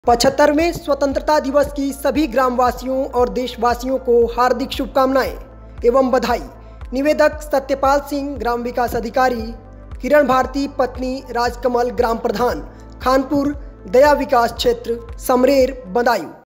75वें स्वतंत्रता दिवस की सभी ग्रामवासियों और देशवासियों को हार्दिक शुभकामनाएं एवं बधाई। निवेदक सत्यपाल सिंह, ग्राम विकास अधिकारी, किरण भारती पत्नी राजकमल, ग्राम प्रधान, खानपुर, दया विकास क्षेत्र, समरेर, बदायूं।